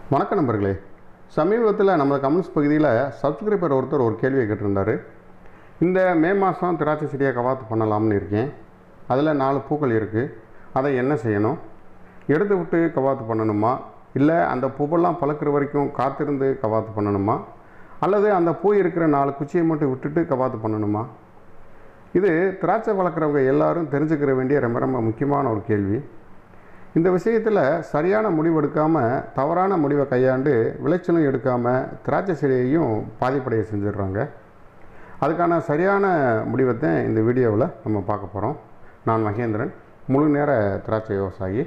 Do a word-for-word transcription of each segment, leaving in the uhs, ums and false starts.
வணக்கம் நண்பர்களே. சமீபத்தில் நம்ம கமெண்ட்ஸ் பகுதியில் சப்ஸ்கிரைபர் ஒருத்தர் ஒரு கேள்வியை கேட்டிருந்தார். இந்த மே மாதம் திராட்சை செடியை கவாத்து பண்ணலாம்னு இருக்கேன். அதில் நாலு பூக்கள் இருக்குது. அதை என்ன செய்யணும்? எடுத்து விட்டு கவாத்து பண்ணணுமா, இல்லை அந்த பூவெல்லாம் பழுக்கிற வரைக்கும் காத்திருந்து கவாத்து பண்ணணுமா, அல்லது அந்த பூ இருக்கிற நாலு குச்சியை மட்டும் விட்டுட்டு கவாத்து பண்ணணுமா? இது திராட்சை வளர்க்குறவங்க எல்லாரும் தெரிஞ்சுக்கிற வேண்டிய ரொம்ப ரொம்ப முக்கியமான ஒரு கேள்வி. இந்த விஷயத்தில் சரியான முடிவு எடுக்காமல் தவறான முடிவை கையாண்டு விளைச்சலும் எடுக்காமல் திராட்சை செடியையும் பாதிப்படைய செஞ்சிடுறாங்க. அதுக்கான சரியான முடிவை இந்த வீடியோவில் நம்ம பார்க்க போகிறோம். நான் மகேந்திரன், முழு நேர திராட்சை விவசாயி.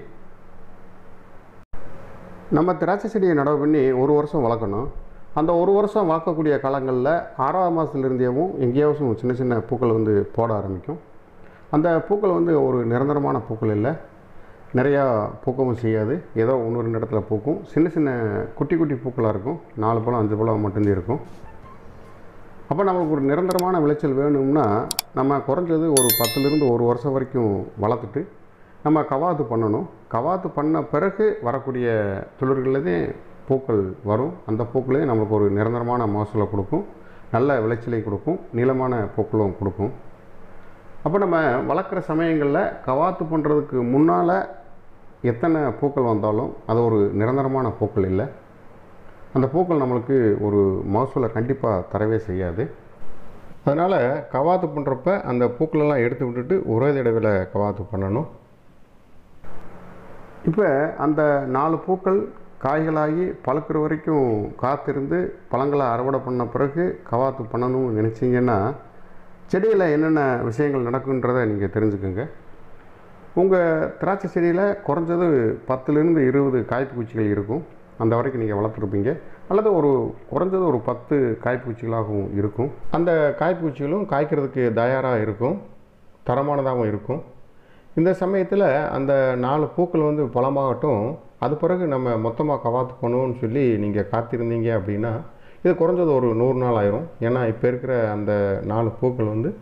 நம்ம திராட்சை செடியை நடவு பண்ணி ஒரு வருஷம் வளர்க்கணும். அந்த ஒரு வருஷம் வளர்க்கக்கூடிய காலங்களில் ஆறாவது மாதத்துலேருந்தேவும் எங்கேயாவது சின்ன சின்ன பூக்கள் வந்து போட ஆரம்பிக்கும். அந்த பூக்கள் வந்து ஒரு நிரந்தரமான பூக்கள் இல்லை, நிறையா பூக்கவும் செய்யாது. ஏதோ ஒன்று ரெண்டு இடத்துல பூக்கும். சின்ன சின்ன குட்டி குட்டி பூக்களாக இருக்கும். நாலு பழம் அஞ்சு பழம் மட்டும்தான் இருக்கும். அப்போ நமக்கு ஒரு நிரந்தரமான விளைச்சல் வேணும்னா நம்ம குறைஞ்சது ஒரு பத்துலேருந்து ஒரு வருஷம் வரைக்கும் வளர்த்துட்டு நம்ம கவாத்து பண்ணணும். கவாத்து பண்ண பிறகு வரக்கூடிய துளிர்கள்லேயே பூக்கள் வரும். அந்த பூக்களே நமக்கு ஒரு நிரந்தரமான மகசூலை கொடுக்கும், நல்ல விளைச்சலை கொடுக்கும், நீளமான பூக்களும் கொடுக்கும். அப்போ நம்ம வளர்க்குற சமயங்களில் கவாத்து பண்ணுறதுக்கு முன்னால் எத்தனை பூக்கள் வந்தாலும் அது ஒரு நிரந்தரமான பூக்கள் இல்லை. அந்த பூக்கள் நம்மளுக்கு ஒரு மகசூலை கண்டிப்பாக தரவே செய்யாது. அதனால் கவாத்து பண்ணுறப்ப அந்த பூக்களெல்லாம் எடுத்து விட்டுட்டு ஒரே தடவையில் கவாத்து பண்ணணும். இப்போ அந்த நாலு பூக்கள் காய்களாகி பழுக்கிற வரைக்கும் காத்திருந்து பழங்களை அறுவடை பண்ண பிறகு கவாத்து பண்ணணும்னு நினச்சிங்கன்னா செடியில் என்னென்ன விஷயங்கள் நடக்குன்றதை நீங்கள் தெரிஞ்சுக்கோங்க. உங்கள் திராட்சை செடியில் குறைஞ்சது பத்துலேருந்து இருபது காய்ப்பூச்சிகள் இருக்கும். அந்த வரைக்கும் நீங்கள் வளர்த்துருப்பீங்க. அல்லது ஒரு குறைஞ்சது ஒரு பத்து காய்ப்பூச்சிகளாகவும் இருக்கும். அந்த காய்ப்பூச்சிகளும் காய்க்கிறதுக்கு தயாராக இருக்கும், தரமானதாகவும் இருக்கும். இந்த சமயத்தில் அந்த நாலு பூக்கள் வந்து பழமாகட்டும், அது பிறகு நம்ம மொத்தமாக கவாத்து பண்ணுவோம்னு சொல்லி நீங்கள் காத்திருந்தீங்க அப்படின்னா இது குறைஞ்சது ஒரு நூறு நாள் ஆயிரும். ஏன்னா இப்போ இருக்கிற அந்த நாலு பூக்கள் வந்து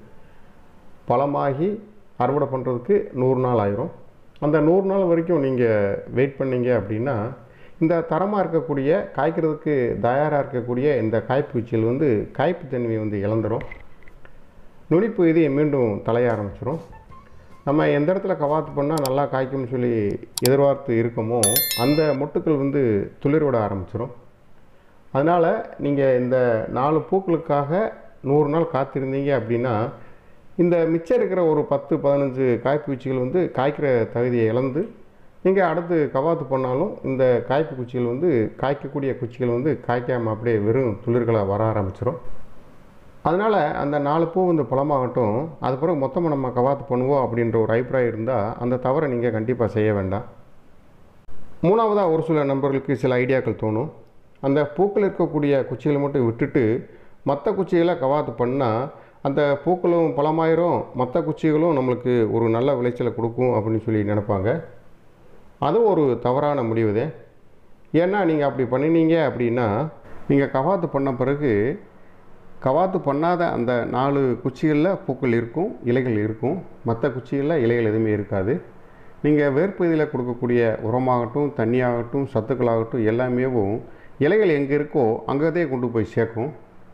பழமாகி அறுவடை பண்ணுறதுக்கு நூறு நாள் ஆயிரும். அந்த நூறு நாள் வரைக்கும் நீங்கள் வெயிட் பண்ணீங்க அப்படின்னா இந்த தரமாக இருக்கக்கூடிய காய்க்கிறதுக்கு தயாராக இருக்கக்கூடிய இந்த காய்ப்பூச்சிகள் வந்து காய்ப்பு தன்மையை வந்து இழந்துடும். நுனிப்பு இது மீண்டும் தலைய ஆரம்பிச்சிடும். நம்ம எந்த இடத்துல கவாத்து பண்ணால் நல்லா காய்க்கும்னு சொல்லி எதிர்பார்த்து இருக்கோமோ அந்த மொட்டுக்கள் வந்து துளிர் விட ஆரம்பிச்சிடும். அதனால் நீங்கள் இந்த நாலு பூக்களுக்காக நூறு நாள் காத்திருந்தீங்க அப்படின்னா இந்த மிச்சம் இருக்கிற ஒரு பத்து பதினஞ்சு காய்ப்பூச்சிகள் வந்து காய்க்கிற தகுதியை இழந்து நீங்கள் அடுத்து கவாத்து பண்ணாலும் இந்த காய்ப்பு குச்சிகள் வந்து காய்க்கக்கூடிய குச்சிகள் வந்து காய்க்காமல் அப்படியே வெறும் துளிர்களாக வர ஆரம்பிச்சிடும். அதனால் அந்த நாலு பூ வந்து பழமாகட்டும், அது பிறகு மொத்தமாக நம்ம கவாத்து பண்ணுவோம் அப்படின்ற ஒரு அபிப்பிராயம் இருந்தால் அந்த தவறை நீங்கள் கண்டிப்பாக செய்ய வேண்டாம். மூணாவதாக ஒரு சில நண்பர்களுக்கு சில ஐடியாக்கள் தோணும். அந்த பூக்கள் இருக்கக்கூடிய குச்சிகளை மட்டும் விட்டுட்டு மற்ற குச்சிகளை கவாத்து பண்ணால் அந்த பூக்களும் பழமாயிரும், மற்ற குச்சிகளும் நம்மளுக்கு ஒரு நல்ல விளைச்சலை கொடுக்கும் அப்படின்னு சொல்லி நினைப்பாங்க. அதுவும் ஒரு தவறான முடிவுதே. ஏன்னா நீங்கள் அப்படி பண்ணினீங்க அப்படின்னா நீங்கள் கவாத்து பண்ண பிறகு கவாத்து பண்ணாத அந்த நாலு குச்சிகளில் பூக்கள் இருக்கும், இலைகள் இருக்கும். மற்ற குச்சிகளில் இலைகள் எதுவுமே இருக்காது. நீங்கள் வேர்ப்பகுதியில் கொடுக்கக்கூடிய உரமாகட்டும், தண்ணியாகட்டும், சத்துக்களாகட்டும் எல்லாமேவும் இலைகள் எங்கே இருக்கோ அங்கேதே கொண்டு போய் சேர்க்கும்.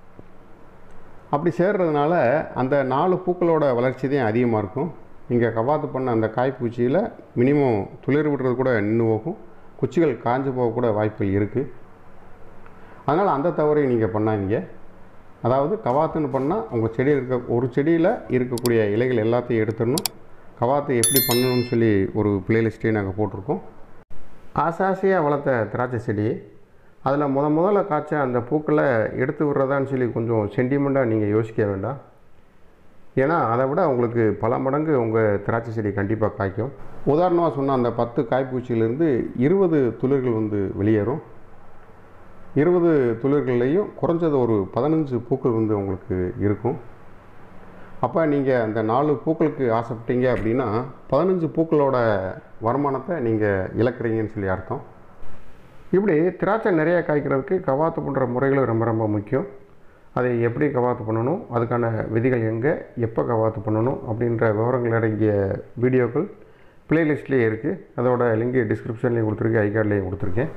அப்படி சேர்றதுனால அந்த நாலு பூக்களோட வளர்ச்சி தான் அதிகமாக இருக்கும். நீங்கள் கவாத்து பண்ண அந்த காய்ப்பூச்சியில் மினிமம் துளிர் விடுறது கூட நின்று போகும், குச்சிகள் காஞ்சு போக கூட வாய்ப்புகள் இருக்குது. அதனால் அந்த தவறையும் நீங்கள் பண்ணாதீங்க. அதாவது கவாத்துன்னு பண்ணால் உங்கள் செடியில் இருக்க ஒரு செடியில் இருக்கக்கூடிய இலைகள் எல்லாத்தையும் எடுத்துடணும். கவாத்து எப்படி பண்ணணும்னு சொல்லி ஒரு பிளேலிஸ்ட்டையும் நாங்கள் போட்டிருக்கோம். ஆசாசியாக வளர்த்த திராட்சை செடி அதில் முத முதல்ல காய்ச்ச அந்த பூக்களை எடுத்து விடுறதான்னு சொல்லி கொஞ்சம் சென்டிமெண்ட்டாக நீங்கள் யோசிக்க வேண்டாம். ஏன்னா அதை விட உங்களுக்கு பல மடங்கு உங்கள் திராட்சை செடி கண்டிப்பாக காய்க்கும். உதாரணமாக சொன்னால் அந்த பத்து காய்ப்பூச்சியிலேருந்து இருபது துளிர்கள் வந்து வெளியேறும். இருபது துளிர்கள்லேயும் குறைஞ்சது ஒரு பதினஞ்சு பூக்கள் வந்து உங்களுக்கு இருக்கும். அப்போ நீங்கள் அந்த நாலு பூக்களுக்கு ஆசைப்பட்டீங்க அப்படின்னா பதினஞ்சு பூக்களோட வருமானத்தை நீங்கள் இழக்கிறீங்கன்னு சொல்லி அர்த்தம். இப்படி திராட்சை நிறைய காய்க்கிறதுக்கு கவாத்து பண்ணுற முறைகளும் ரொம்ப ரொம்ப முக்கியம். அதை எப்படி கவாத்து பண்ணணும், அதுக்கான விதிகள் எங்கே, எப்போ கவாத்து பண்ணணும் அப்படின்ற விவரங்கள் அடங்கிய வீடியோக்கள் பிளேலிஸ்ட்லேயே இருக்குது. அதோட லிங்க் டிஸ்கிரிப்ஷன்லேயும் கொடுத்துருக்கேன், ஐகார்ட்லேயும் கொடுத்துருக்கேன்.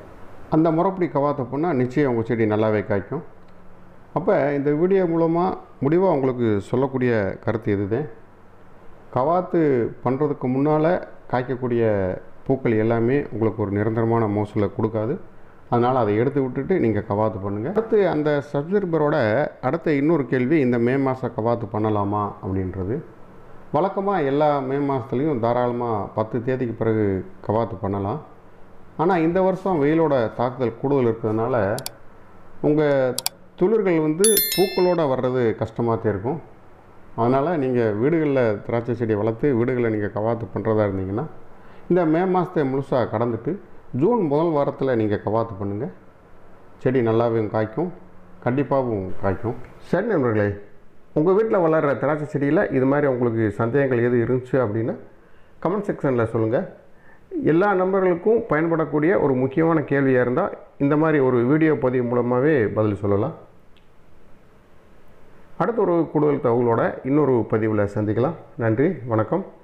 அந்த முறைப்படி கவாத்து பண்ணால் நிச்சயம் உங்கள் செடி நல்லாவே காய்க்கும். அப்போ இந்த வீடியோ மூலமாக முடிவாக உங்களுக்கு சொல்லக்கூடிய கருத்து இதுதான். கவாத்து பண்ணுறதுக்கு முன்னால் காய்க்கக்கூடிய பூக்கள் எல்லாமே உங்களுக்கு ஒரு நிரந்தரமான மகசூலை கொடுக்காது. அதனால் அதை எடுத்து விட்டுட்டு நீங்கள் கவாத்து பண்ணுங்கள். அடுத்து அந்த சப்ஸ்கிரைபரோட அடுத்த இன்னொரு கேள்வி, இந்த மே மாதம் கவாத்து பண்ணலாமா அப்படின்றது. வழக்கமாக எல்லா மே மாதத்துலேயும் தாராளமாக பத்து தேதிக்கு பிறகு கவாத்து பண்ணலாம். ஆனால் இந்த வருஷம் வெயிலோட தாக்குதல் கூடுதல் இருக்கிறதுனால உங்கள் துளிர்கள் வந்து பூக்களோடு வர்றது கஷ்டமாக இருக்கும். அதனால் நீங்கள் வீடுகளில் திராட்சை செடியை வளர்த்து வீடுகளில் நீங்கள் கவாத்து பண்ணுறதா இருந்தீங்கன்னா இந்த மே மாதத்தை முழுசாக கடந்துட்டு ஜூன் முதல் வாரத்தில் நீங்கள் கவாத்து பண்ணுங்கள். செடி நல்லாவும் காய்க்கும், கண்டிப்பாகவும் காய்க்கும். சரி நண்பர்களே, உங்கள் வீட்டில் வளர்கிற திராட்சை செடியில் இது மாதிரி உங்களுக்கு சந்தேகங்கள் எது இருந்துச்சு அப்படின்னா கமெண்ட் செக்ஷனில் சொல்லுங்கள். எல்லா நண்பர்களுக்கும் பயன்படக்கூடிய ஒரு முக்கியமான கேள்வியாக இருந்தால் இந்த மாதிரி ஒரு வீடியோ பதிவு மூலமாகவே பதில் சொல்லலாம். அடுத்த ஒரு கூடுதல் தகவலோட இன்னொரு பதிவில் சந்திக்கலாம். நன்றி, வணக்கம்.